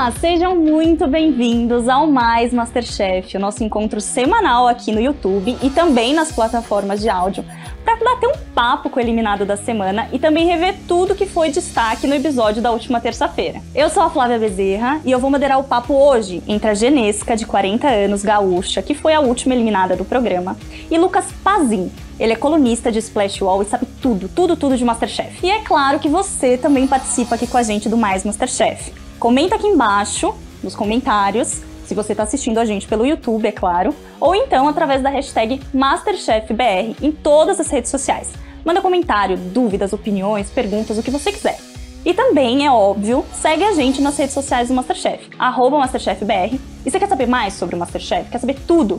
Olá, sejam muito bem-vindos ao Mais MasterChef, o nosso encontro semanal aqui no YouTube e também nas plataformas de áudio, para bater um papo com o eliminado da semana e também rever tudo que foi destaque no episódio da última terça-feira. Eu sou a Flávia Bezerra e eu vou moderar o papo hoje entre a Genesca, de 40 anos, gaúcha, que foi a última eliminada do programa, e Lucas Pazin. Ele é colunista de Splash Wall e sabe tudo de MasterChef. E é claro que você também participa aqui com a gente do Mais MasterChef. Comenta aqui embaixo, nos comentários, se você está assistindo a gente pelo YouTube, é claro, ou então através da hashtag MasterChefBR em todas as redes sociais. Manda comentário, dúvidas, opiniões, perguntas, o que você quiser. E também, é óbvio, segue a gente nas redes sociais do MasterChef, @MasterChefBR. E você quer saber mais sobre o MasterChef? Quer saber tudo?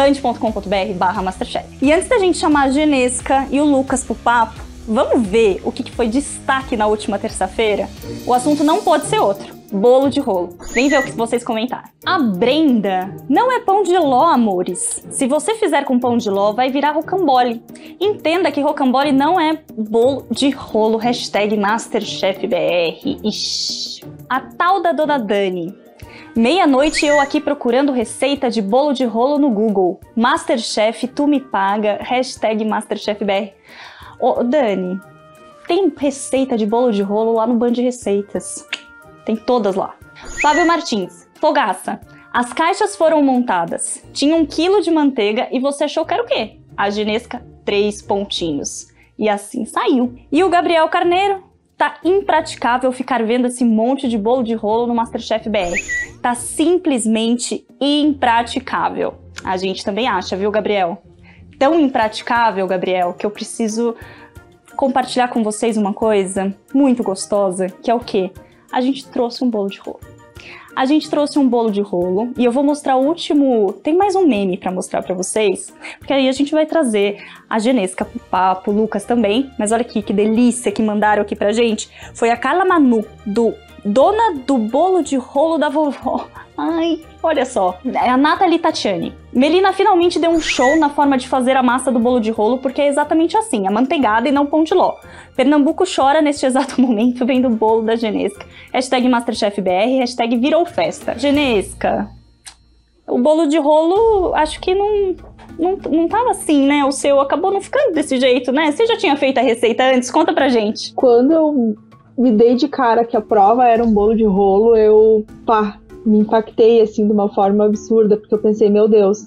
band.com.br/MasterChef. E antes da gente chamar a Genesca e o Lucas pro papo, vamos ver o que foi destaque na última terça-feira? O assunto não pode ser outro: bolo de rolo. Vem ver o que vocês comentaram. A Brenda: não é pão de ló, amores. Se você fizer com pão de ló, vai virar rocambole. Entenda que rocambole não é bolo de rolo. Hashtag MasterChefBR. Ixi. A tal da Dona Dani: meia-noite eu aqui procurando receita de bolo de rolo no Google. MasterChef, tu me paga. Hashtag MasterChefBR. Ô, Dani, tem receita de bolo de rolo lá no Band de Receitas. Tem todas lá. Fábio Martins: fogaça. As caixas foram montadas. Tinha 1 quilo de manteiga e você achou que era o quê? A Genesca, 3 pontinhos. E assim saiu. E o Gabriel Carneiro: tá impraticável ficar vendo esse monte de bolo de rolo no MasterChef BR. Tá simplesmente impraticável. A gente também acha, viu, Gabriel? Tão impraticável, Gabriel, que eu preciso compartilhar com vocês uma coisa muito gostosa, que é o quê? A gente trouxe um bolo de rolo. A gente trouxe um bolo de rolo e eu vou mostrar o último... Tem mais um meme pra mostrar pra vocês, porque aí a gente vai trazer a Genesca pro papo, o Lucas também. Mas olha aqui, que delícia que mandaram aqui pra gente. Foi a Carla Manu, dona do bolo de rolo da vovó. Ai, olha só. É a Nathalie Tatiani: Melina finalmente deu um show na forma de fazer a massa do bolo de rolo, porque é exatamente assim, amanteigada e não pão de ló. Pernambuco chora neste exato momento vendo o bolo da Genesca. Hashtag MasterChefBR, hashtag virou festa. Genesca, o bolo de rolo acho que não tava assim, né? O seu acabou não ficando desse jeito, né? Você já tinha feito a receita antes? Conta pra gente. Quando eu me dei de cara que a prova era um bolo de rolo, eu me impactei assim de uma forma absurda, porque eu pensei, meu Deus,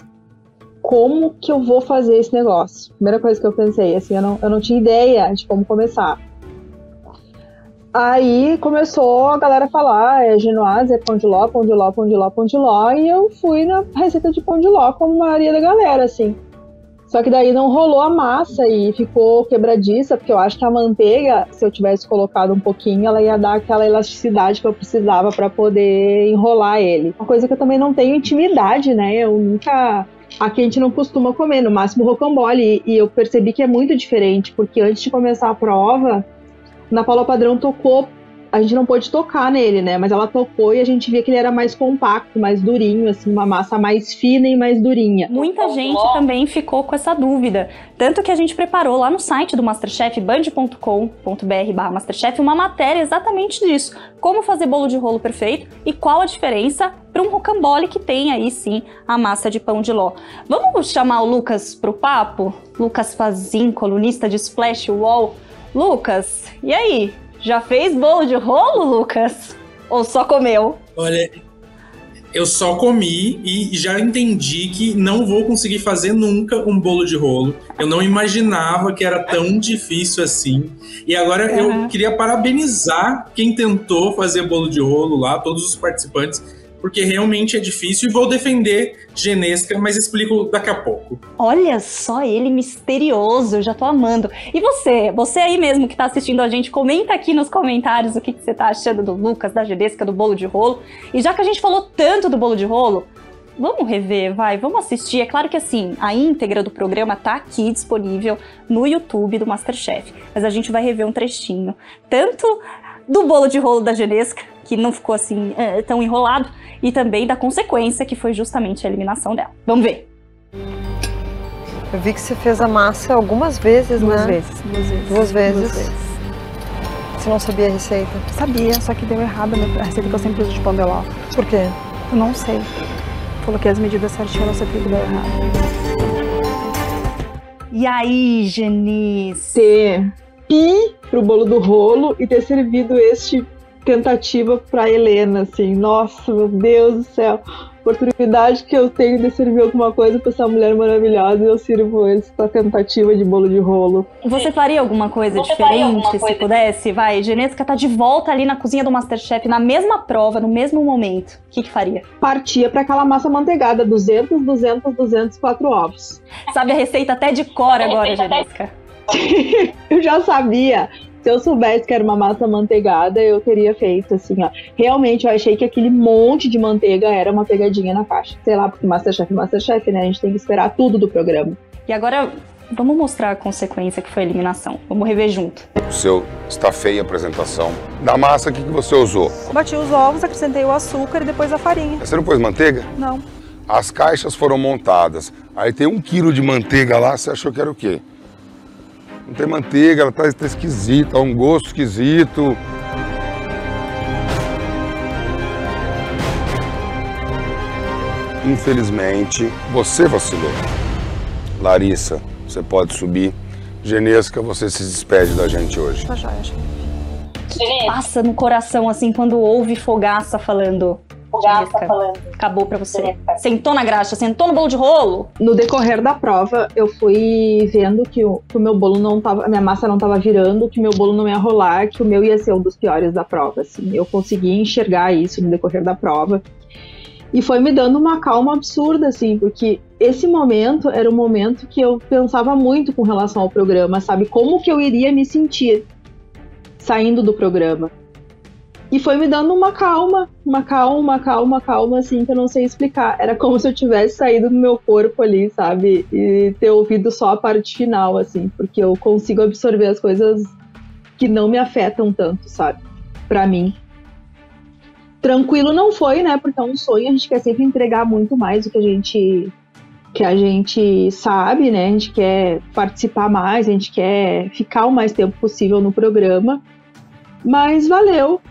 como que eu vou fazer esse negócio? Primeira coisa que eu pensei, assim, eu não tinha ideia de como começar. Aí começou a galera a falar, é genoise, é pão de ló, pão de ló, pão de ló, pão de ló, e eu fui na receita de pão de ló como a maioria da galera, assim. Só que daí não rolou a massa e ficou quebradiça, porque eu acho que a manteiga, se eu tivesse colocado um pouquinho, ela ia dar aquela elasticidade que eu precisava para poder enrolar ele. Uma coisa que eu também não tenho intimidade, né? Eu nunca... Aqui a gente não costuma comer, no máximo rocambole, e eu percebi que é muito diferente, porque antes de começar a prova, na Paula Padrão tocou, a gente não pôde tocar nele, né? Mas ela tocou e a gente via que ele era mais compacto, mais durinho, assim, uma massa mais fina e mais durinha. Muita gente também ficou com essa dúvida. Tanto que a gente preparou lá no site do MasterChef, band.com.br/MasterChef, uma matéria exatamente disso. Como fazer bolo de rolo perfeito e qual a diferença para um rocambole que tem aí sim a massa de pão de ló. Vamos chamar o Lucas pro papo? Lucas Pazin, colunista de Splash Wall. Lucas, e aí? Já fez bolo de rolo, Lucas? Ou só comeu? Olha, eu só comi e já entendi que não vou conseguir fazer nunca um bolo de rolo. Eu não imaginava que era tão difícil assim. E agora eu queria parabenizar quem tentou fazer bolo de rolo lá, todos os participantes, porque realmente é difícil, e vou defender Genesca, mas explico daqui a pouco. Olha só ele misterioso, eu já tô amando. E você aí mesmo que tá assistindo a gente, comenta aqui nos comentários o que você tá achando do Lucas, da Genesca, do bolo de rolo. E já que a gente falou tanto do bolo de rolo, vamos rever, vamos assistir. É claro que assim, a íntegra do programa tá aqui disponível no YouTube do MasterChef, mas a gente vai rever um trechinho, tanto do bolo de rolo da Genesca, que não ficou assim tão enrolado, e também da consequência, que foi justamente a eliminação dela. Vamos ver. Eu vi que você fez a massa algumas vezes, Duas né? vezes. Duas vezes. Você não sabia a receita? Sabia, só que deu errado a receita que eu sempre uso de pão de ló. Por quê? Eu não sei. Coloquei as medidas certinhas, não sei porque deu errado. E aí, Genice? Ter pro bolo do rolo e ter servido este tentativa pra Helena, assim. Nossa, meu Deus do céu. Oportunidade que eu tenho de servir alguma coisa pra essa mulher maravilhosa e eu sirvo essa tentativa de bolo de rolo. Você faria alguma coisa diferente se pudesse? Vai, Genesca tá de volta ali na cozinha do Masterchef, na mesma prova, no mesmo momento. O que faria? Partia pra aquela massa manteigada, 200, 4 ovos. Sabe a receita até de cor agora, Genesca. Eu já sabia. Se eu soubesse que era uma massa manteigada, eu teria feito assim, ó. Realmente, eu achei que aquele monte de manteiga era uma pegadinha na caixa. Sei lá, porque Masterchef, né? A gente tem que esperar tudo do programa. E agora, vamos mostrar a consequência que foi a eliminação. Vamos rever junto. O seu está feia a apresentação. Da massa, o que você usou? Bati os ovos, acrescentei o açúcar e depois a farinha. Você não pôs manteiga? Não. As caixas foram montadas. Aí tem 1 quilo de manteiga lá, você achou que era o quê? Não tem manteiga, ela tá esquisita, um gosto esquisito. Infelizmente, você vacilou. Larissa, você pode subir. Genesca, você se despede da gente hoje. Tá joia, chefe. O que passa no coração, assim, quando ouve Fogaça falando? Acabou pra você. Sentou na graxa, sentou no bolo de rolo? No decorrer da prova, eu fui vendo que o meu bolo não tava, a minha massa não tava virando, que o meu bolo não ia rolar, que o meu ia ser um dos piores da prova, assim. Eu consegui enxergar isso no decorrer da prova. E foi me dando uma calma absurda, assim, porque esse momento era um momento que eu pensava muito com relação ao programa, sabe? Como que eu iria me sentir saindo do programa. E foi me dando uma calma, assim, que eu não sei explicar. Era como se eu tivesse saído do meu corpo ali, sabe? E ter ouvido só a parte final, assim, porque eu consigo absorver as coisas que não me afetam tanto, sabe? Pra mim. Tranquilo não foi, né? Porque é um sonho, a gente quer sempre entregar muito mais do que a gente sabe, né? A gente quer participar mais, a gente quer ficar o mais tempo possível no programa. Mas valeu.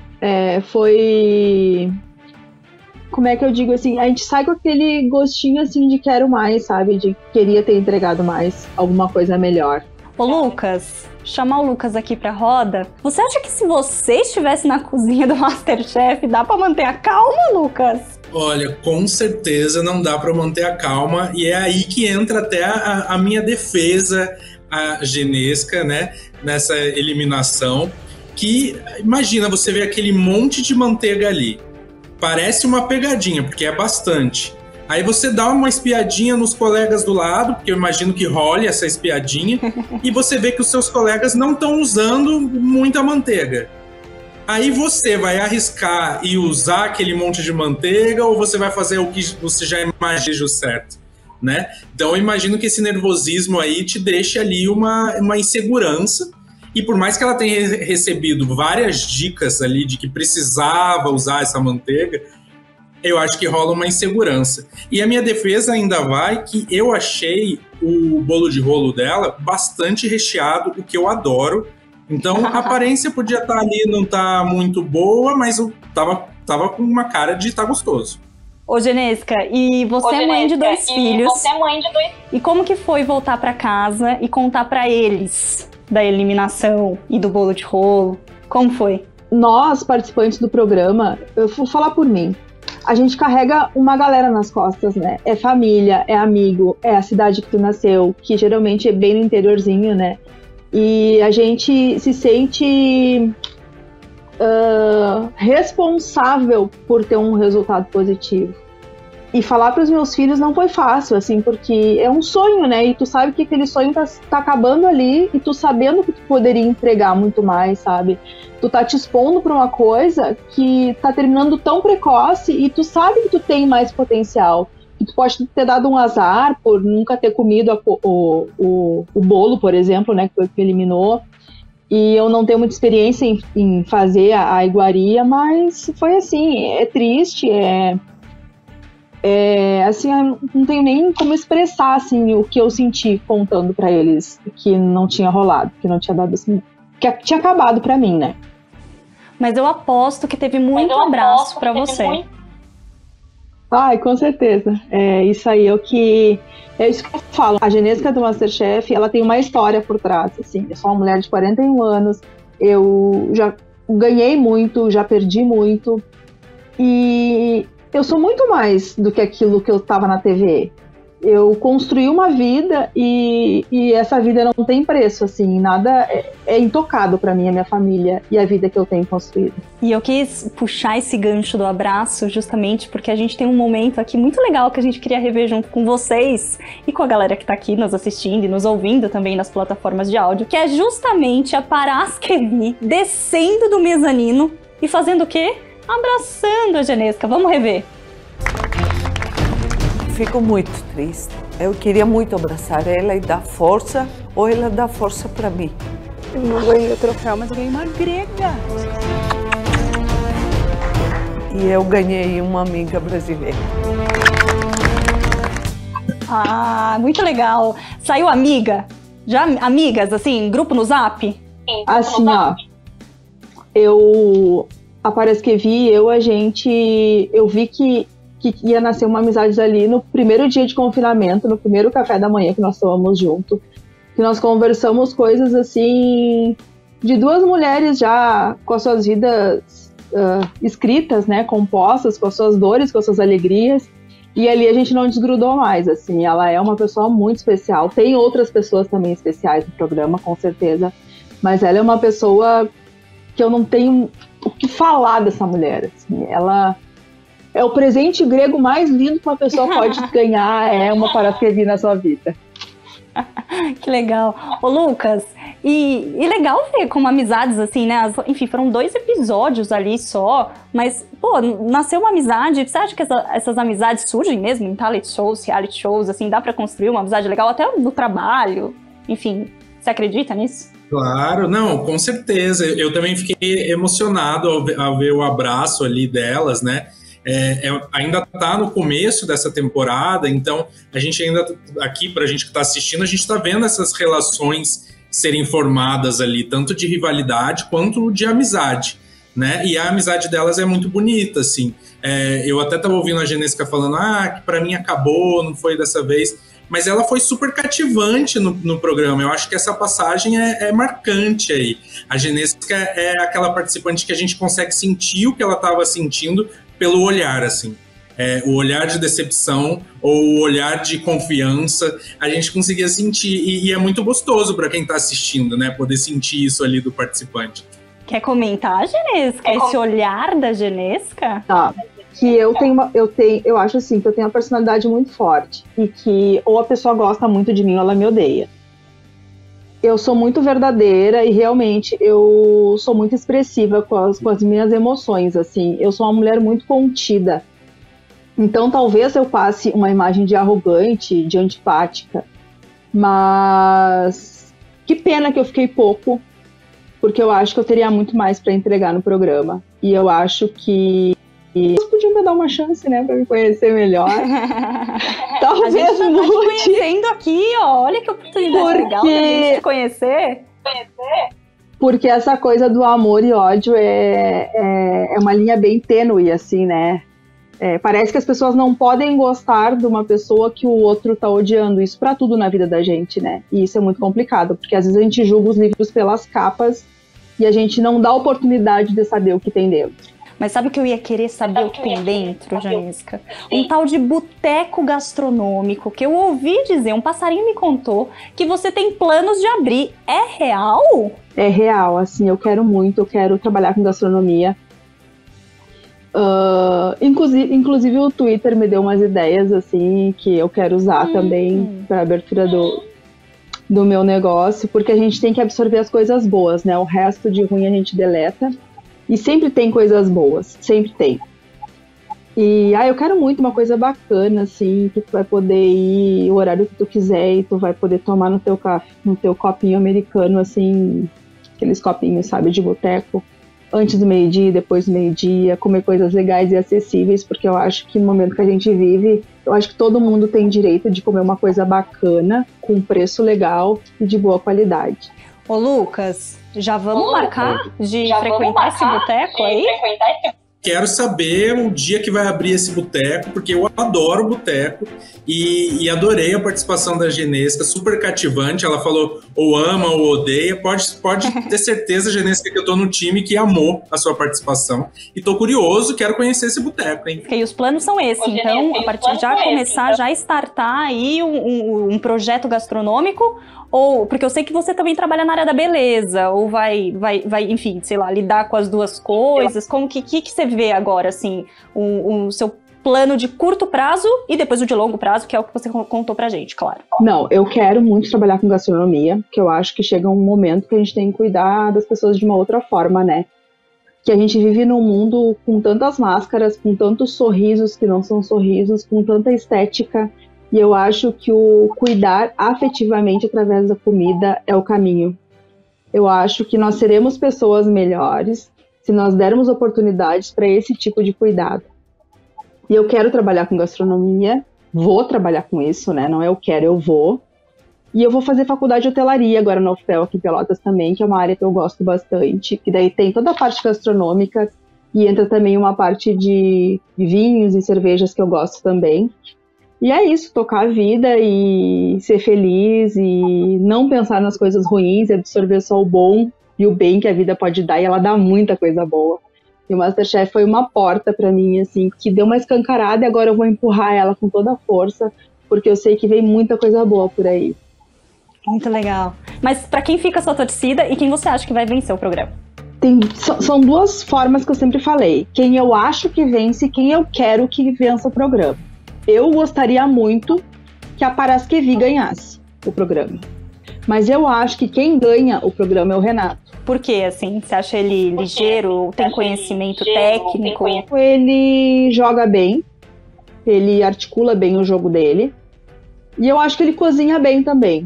Foi... Como é que eu digo assim? A gente sai com aquele gostinho assim de quero mais, sabe? De queria ter entregado mais, alguma coisa melhor. Ô Lucas, chamar o Lucas aqui pra roda. Você acha que se você estivesse na cozinha do Masterchef, dá pra manter a calma, Lucas? Olha, com certeza não dá pra manter a calma. E é aí que entra até a minha defesa, a Genesca, né? Nessa eliminação. Que, imagina, você vê aquele monte de manteiga ali. Parece uma pegadinha, porque é bastante. Aí você dá uma espiadinha nos colegas do lado, porque eu imagino que role essa espiadinha, e você vê que os seus colegas não estão usando muita manteiga. Aí você vai arriscar e usar aquele monte de manteiga, ou você vai fazer o que você já imagina certo, né? Então eu imagino que esse nervosismo aí te deixa ali uma insegurança. E por mais que ela tenha recebido várias dicas ali de que precisava usar essa manteiga, eu acho que rola uma insegurança. E a minha defesa ainda vai que eu achei o bolo de rolo dela bastante recheado, o que eu adoro. Então a aparência podia estar ali, não tá muito boa, mas eu tava com uma cara de estar gostoso. Ô Genesca, e você é mãe de dois filhos. E como que foi voltar pra casa e contar pra eles da eliminação e do bolo de rolo? Como foi? Nós, participantes do programa, eu vou falar por mim, a gente carrega uma galera nas costas, né? É família, é amigo, é a cidade que tu nasceu, que geralmente é bem no interiorzinho, né? E a gente se sente responsável por ter um resultado positivo. E falar para os meus filhos não foi fácil, assim, porque é um sonho, né? E tu sabe que aquele sonho tá acabando ali e tu sabendo que tu poderia entregar muito mais, sabe? Tu tá te expondo para uma coisa que tá terminando tão precoce e tu sabe que tu tem mais potencial. E tu pode ter dado um azar por nunca ter comido o bolo, por exemplo, né? Que foi o que eliminou. E eu não tenho muita experiência em fazer a iguaria, mas foi assim, é triste, assim, eu não tenho nem como expressar assim, o que eu senti contando pra eles que não tinha rolado, que não tinha dado assim, que tinha acabado pra mim, né? Mas eu aposto que teve muito abraço pra você. Ai, com certeza. Isso aí é isso que eu falo. A Genesca do MasterChef, ela tem uma história por trás, assim. Eu sou uma mulher de 41 anos, eu já ganhei muito, já perdi muito, e eu sou muito mais do que aquilo que eu estava na TV. Eu construí uma vida e essa vida não tem preço, assim, nada é intocado pra mim, a minha família e a vida que eu tenho construído. E eu quis puxar esse gancho do abraço justamente porque a gente tem um momento aqui muito legal que a gente queria rever junto com vocês e com a galera que tá aqui nos assistindo e nos ouvindo também nas plataformas de áudio, que é justamente a Paraskevi descendo do mezanino e fazendo o quê? Abraçando a Genesca. Vamos rever. Fico muito triste. Eu queria muito abraçar ela e dar força, ou ela dar força para mim. Eu não ganhei o troféu, mas eu ganhei uma grega. E eu ganhei uma amiga brasileira. Ah, muito legal. Saiu amiga? Já amigas, assim, grupo no Zap? Assim, ó, a Paraskevi, eu vi que ia nascer uma amizade ali no primeiro dia de confinamento, no primeiro café da manhã que nós tomamos junto, que nós conversamos coisas assim, de duas mulheres já com as suas vidas escritas, né, compostas, com as suas dores, com as suas alegrias, e ali a gente não desgrudou mais, assim. Ela é uma pessoa muito especial, tem outras pessoas também especiais no programa, com certeza, mas ela é uma pessoa que eu não tenho o que falar dessa mulher, assim. Ela é o presente grego mais lindo que uma pessoa pode ganhar, é uma Paraskevi na sua vida. Que legal. Ô, Lucas, e legal ver como amizades, assim, né? Enfim, foram 2 episódios ali só, mas, pô, nasceu uma amizade. Você acha que essas amizades surgem mesmo em talent shows, reality shows, assim, dá pra construir uma amizade legal até no trabalho? Enfim, você acredita nisso? Claro, não, com certeza. Eu também fiquei emocionado ao ver o abraço ali delas, né? Ainda tá no começo dessa temporada, então a gente ainda, aqui pra gente que tá assistindo, a gente tá vendo essas relações serem formadas ali, tanto de rivalidade quanto de amizade, né? E a amizade delas é muito bonita, assim. Eu até tava ouvindo a Genesca falando, que pra mim acabou, não foi dessa vez, mas ela foi super cativante no programa. Eu acho que essa passagem é marcante aí. A Genesca é aquela participante que a gente consegue sentir o que ela tava sentindo pelo olhar, assim. O olhar de decepção ou o olhar de confiança, a gente conseguia sentir. E é muito gostoso para quem tá assistindo, né? Poder sentir isso ali do participante. Quer comentar, Genesca? Esse olhar da Genesca? Tá. Que eu acho assim, que eu tenho uma personalidade muito forte. E que ou a pessoa gosta muito de mim ou ela me odeia. Eu sou muito verdadeira e realmente eu sou muito expressiva com as minhas emoções, assim. Eu sou uma mulher muito contida. Então talvez eu passe uma imagem de arrogante, de antipática. Mas que pena que eu fiquei pouco, porque eu acho que eu teria muito mais para entregar no programa. E eu acho que vocês podiam me dar uma chance, né, pra me conhecer melhor. Talvez a gente tá te conhecendo aqui, ó. Olha que oportunidade legal da gente te conhecer. Porque essa coisa do amor e ódio é uma linha bem tênue, assim, né? Parece que as pessoas não podem gostar de uma pessoa que o outro tá odiando. Isso pra tudo na vida da gente, né? E isso é muito complicado, porque às vezes a gente julga os livros pelas capas e a gente não dá oportunidade de saber o que tem dentro. Mas sabe o que eu ia querer saber o que tem dentro, Genesca? Um tal de boteco gastronômico que eu ouvi dizer, um passarinho me contou, que você tem planos de abrir. É real? É real, assim, eu quero trabalhar com gastronomia. Inclusive o Twitter me deu umas ideias, assim, que eu quero usar também para abertura do meu negócio, porque a gente tem que absorver as coisas boas, né? O resto de ruim a gente deleta. E sempre tem coisas boas, sempre tem. E eu quero muito uma coisa bacana, assim, que tu vai poder ir o horário que tu quiser e tu vai poder tomar no teu copinho americano, assim, aqueles copinhos, sabe, de boteco, antes do meio-dia e depois do meio-dia, comer coisas legais e acessíveis, porque eu acho que no momento que a gente vive, eu acho que todo mundo tem direito de comer uma coisa bacana, com preço legal e de boa qualidade. Ô, Lucas, já vamos marcar de frequentar esse boteco aí? Quero saber o dia que vai abrir esse boteco, porque eu adoro boteco e adorei a participação da Genesca, super cativante. Ela falou ou ama ou odeia. Pode ter certeza, Genesca, que eu tô no time que amou a sua participação. E tô curioso, quero conhecer esse boteco, hein? E os planos são esses, então, a partir de já começar, já startar aí um projeto gastronômico. Ou, porque eu sei que você também trabalha na área da beleza, ou vai, enfim, sei lá, lidar com as duas coisas. Como que você vê agora, assim, o seu plano de curto prazo e depois o de longo prazo, que é o que você contou pra gente, claro. Não, eu quero muito trabalhar com gastronomia, que eu acho que chega um momento que a gente tem que cuidar das pessoas de uma outra forma, né? Que a gente vive num mundo com tantas máscaras, com tantos sorrisos que não são sorrisos, com tanta estética. E eu acho que o cuidar afetivamente através da comida é o caminho. Eu acho que nós seremos pessoas melhores se nós dermos oportunidades para esse tipo de cuidado. E eu quero trabalhar com gastronomia, vou trabalhar com isso, né? Não é eu quero, eu vou. E eu vou fazer faculdade de hotelaria agora na UFPEL aqui em Pelotas também, que é uma área que eu gosto bastante. Que daí tem toda a parte gastronômica e entra também uma parte de vinhos e cervejas que eu gosto também. E é isso, tocar a vida e ser feliz e não pensar nas coisas ruins, e absorver só o bom e o bem que a vida pode dar, e ela dá muita coisa boa. E o MasterChef foi uma porta pra mim, assim, que deu uma escancarada e agora eu vou empurrar ela com toda a força, porque eu sei que vem muita coisa boa por aí. Muito legal. Mas pra quem fica a sua torcida e quem você acha que vai vencer o programa? São duas formas que eu sempre falei. Quem eu acho que vence e quem eu quero que vença o programa. Eu gostaria muito que a Paraskevi ganhasse o programa. Mas eu acho que quem ganha o programa é o Renato. Por quê, assim? Você acha ele ligeiro, tem conhecimento técnico? Ele joga bem, ele articula bem o jogo dele. E eu acho que ele cozinha bem também.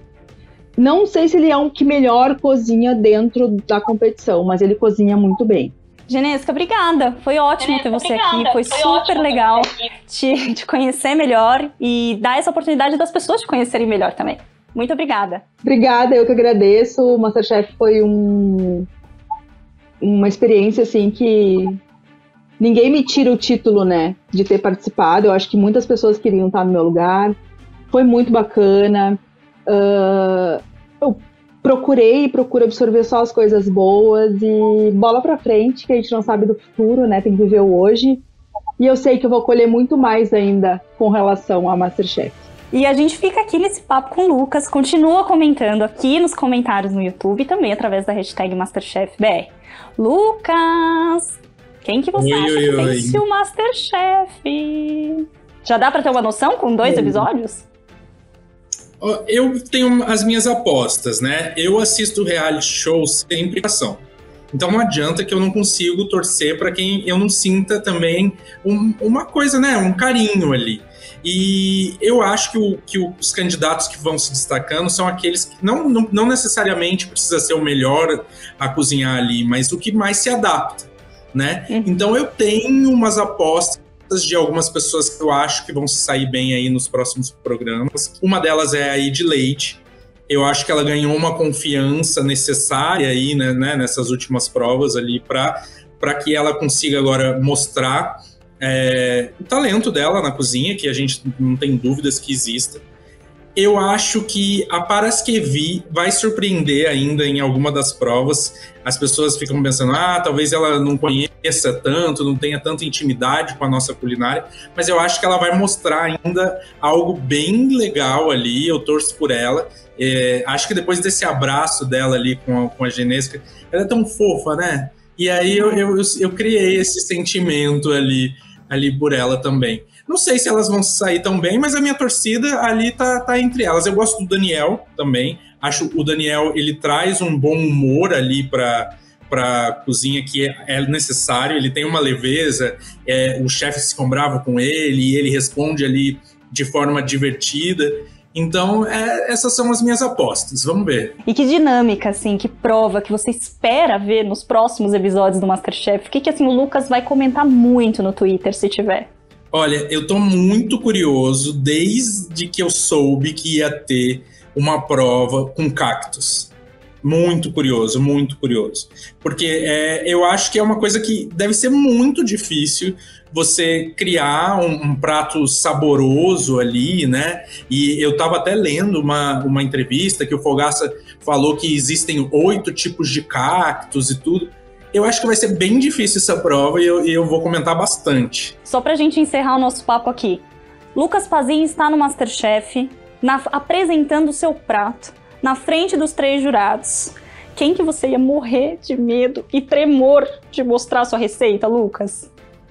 Não sei se ele é o que melhor cozinha dentro da competição, mas ele cozinha muito bem. Genesca, obrigada. Foi ótimo ter você aqui. Foi super legal te conhecer melhor e dar essa oportunidade das pessoas te conhecerem melhor também. Muito obrigada. Obrigada, eu que agradeço. O MasterChef foi uma experiência assim que ninguém me tira o título, né, de ter participado. Eu acho que muitas pessoas queriam estar no meu lugar. Foi muito bacana. Eu procuro absorver só as coisas boas e bola pra frente, que a gente não sabe do futuro, né? Tem que viver o hoje. E eu sei que eu vou colher muito mais ainda com relação ao MasterChef. E a gente fica aqui nesse papo com o Lucas, continua comentando aqui nos comentários no YouTube e também através da hashtag MasterChefBR. Lucas, quem que você acha que vence o MasterChef? Já dá pra ter uma noção com 2 episódios? Eu tenho as minhas apostas, né? Eu assisto reality shows sem implicação. Então não adianta que eu não consigo torcer para quem eu não sinta também uma coisa, né? Um carinho ali. E eu acho que os candidatos que vão se destacando são aqueles que não necessariamente precisa ser o melhor a cozinhar ali, mas o que mais se adapta, né? Então eu tenho umas apostas de algumas pessoas que eu acho que vão se sair bem aí nos próximos programas. Uma delas é a Ed Leite. Eu acho que ela ganhou uma confiança necessária aí, né, nessas últimas provas ali para que ela consiga agora mostrar o talento dela na cozinha, que a gente não tem dúvidas que exista. Eu acho que a Paraskevi vai surpreender ainda em alguma das provas. As pessoas ficam pensando, talvez ela não conheça tanto, não tenha tanta intimidade com a nossa culinária, mas eu acho que ela vai mostrar ainda algo bem legal ali, eu torço por ela. Acho que depois desse abraço dela ali com a Genesca, ela é tão fofa, né? E aí eu criei esse sentimento ali por ela também. Não sei se elas vão sair tão bem, mas a minha torcida ali tá entre elas. Eu gosto do Daniel também. Acho que o Daniel, ele traz um bom humor ali pra cozinha que é necessário. Ele tem uma leveza, o chefe se bravo com ele e ele responde ali de forma divertida. Então, essas são as minhas apostas. Vamos ver. E que dinâmica, assim, que prova que você espera ver nos próximos episódios do MasterChef? O que assim, o Lucas vai comentar muito no Twitter, se tiver? Olha, eu tô muito curioso desde que eu soube que ia ter uma prova com cactos. Muito curioso, muito curioso. Porque eu acho que é uma coisa que deve ser muito difícil você criar um prato saboroso ali, né? E eu estava até lendo uma entrevista que o Fogaça falou que existem 8 tipos de cactos e tudo. Eu acho que vai ser bem difícil essa prova e eu vou comentar bastante. Só pra gente encerrar o nosso papo aqui. Lucas Pazin está no MasterChef, apresentando o seu prato, na frente dos 3 jurados. Quem que você ia morrer de medo e tremor de mostrar a sua receita, Lucas?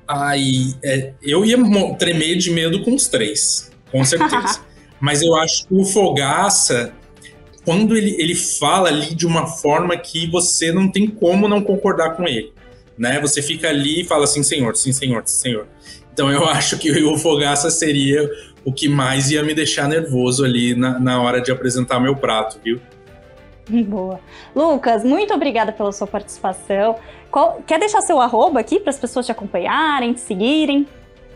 Eu ia tremer de medo com os 3, com certeza. Mas eu acho que o Fogaça, quando ele fala ali de uma forma que você não tem como não concordar com ele, né? Você fica ali e fala assim, senhor, sim, senhor, sim, senhor. Então eu acho que o Fogaça seria o que mais ia me deixar nervoso ali na hora de apresentar meu prato, viu? Boa. Lucas, muito obrigada pela sua participação. Quer deixar seu arroba aqui para as pessoas te acompanharem, te seguirem?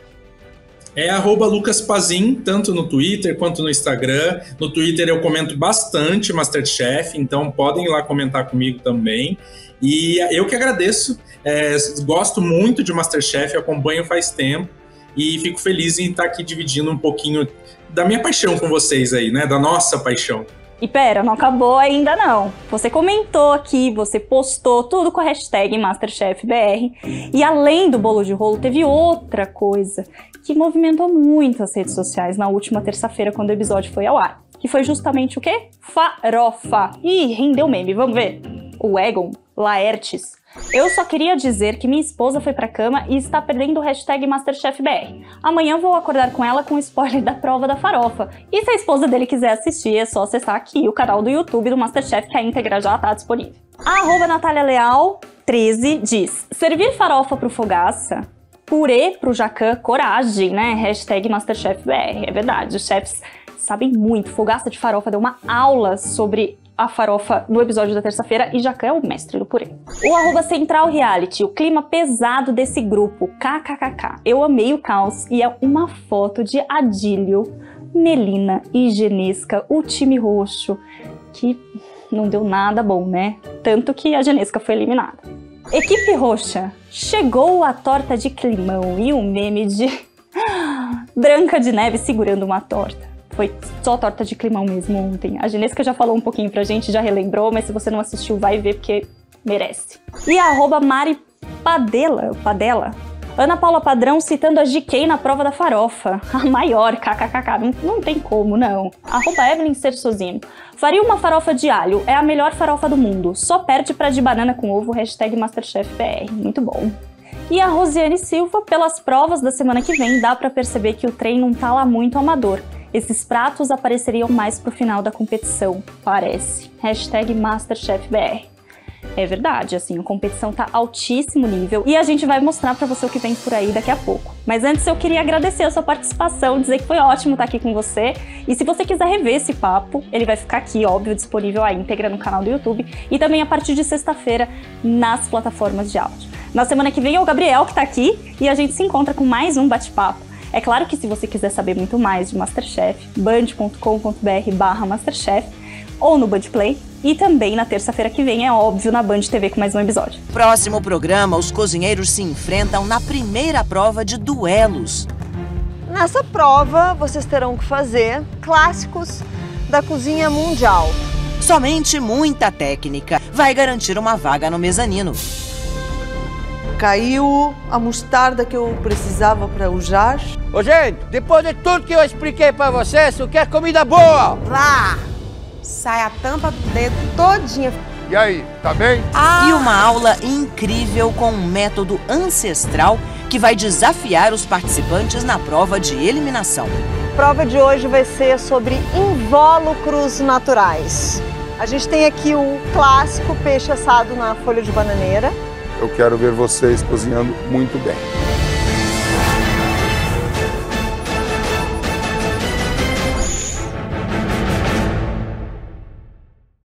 É @LucasPazin, tanto no Twitter quanto no Instagram. No Twitter eu comento bastante MasterChef, então podem ir lá comentar comigo também. E eu que agradeço, gosto muito de MasterChef, acompanho faz tempo e fico feliz em estar aqui dividindo um pouquinho da minha paixão com vocês aí, né? Da nossa paixão. E pera, não acabou ainda não. Você comentou aqui, você postou tudo com a hashtag MasterChefBR. E além do bolo de rolo, teve outra coisa que movimentou muito as redes sociais na última terça-feira, quando o episódio foi ao ar. Que foi justamente o quê? Farofa. Ih, rendeu meme, vamos ver. O Egon Laertes. Eu só queria dizer que minha esposa foi pra cama e está perdendo o hashtag MasterChefBR. Amanhã vou acordar com ela com o spoiler da prova da farofa. E se a esposa dele quiser assistir, é só acessar aqui o canal do YouTube do MasterChef, que a íntegra já tá disponível. A Natália Leal 13 diz: servir farofa pro Fogaça, purê pro Jacan, coragem, né? Hashtag MasterChefBR. É verdade, os chefs sabem muito. Fogaça de farofa deu uma aula sobre a farofa no episódio da terça-feira e Jacan é o mestre do purê. O @Central Reality, o clima pesado desse grupo, kkkk. Eu amei o caos e é uma foto de Adílio, Melina e Genesca, o time roxo, que não deu nada bom, né? Tanto que a Genesca foi eliminada. Equipe roxa, chegou a torta de climão e o meme de Branca de Neve segurando uma torta. Foi só torta de climão mesmo ontem. A Genesca já falou um pouquinho pra gente, já relembrou, mas se você não assistiu, vai ver porque merece. E a Mari Padela. Ana Paula Padrão citando a GK na prova da farofa. A maior, kkkk. Não tem como, não. @Evelyn Cersosino. Faria uma farofa de alho. É a melhor farofa do mundo. Só perde pra de banana com ovo. Hashtag MasterChefBR. Muito bom. E a Rosiane Silva, pelas provas da semana que vem, dá pra perceber que o trem não tá lá muito amador. Esses pratos apareceriam mais pro final da competição, parece. Hashtag MasterChefBR. É verdade, assim, a competição tá altíssimo nível e a gente vai mostrar pra você o que vem por aí daqui a pouco. Mas antes eu queria agradecer a sua participação, dizer que foi ótimo estar aqui com você. E se você quiser rever esse papo, ele vai ficar aqui, óbvio, disponível à íntegra no canal do YouTube e também a partir de sexta-feira nas plataformas de áudio. Na semana que vem é o Gabriel que tá aqui e a gente se encontra com mais um bate-papo. É claro que se você quiser saber muito mais de MasterChef, band.com.br/MasterChef ou no Bandplay. E também na terça-feira que vem, é óbvio, na Band TV com mais um episódio. Próximo programa, os cozinheiros se enfrentam na primeira prova de duelos. Nessa prova, vocês terão que fazer clássicos da cozinha mundial. Somente muita técnica vai garantir uma vaga no mezanino. Caiu a mostarda que eu precisava para usar. Ô, gente, depois de tudo que eu expliquei para vocês, eu quero comida boa! Vá! Sai a tampa do dedo todinha. E aí, tá bem? E uma aula incrível com um método ancestral que vai desafiar os participantes na prova de eliminação. A prova de hoje vai ser sobre invólucros naturais. A gente tem aqui o clássico peixe assado na folha de bananeira. Eu quero ver vocês cozinhando muito bem.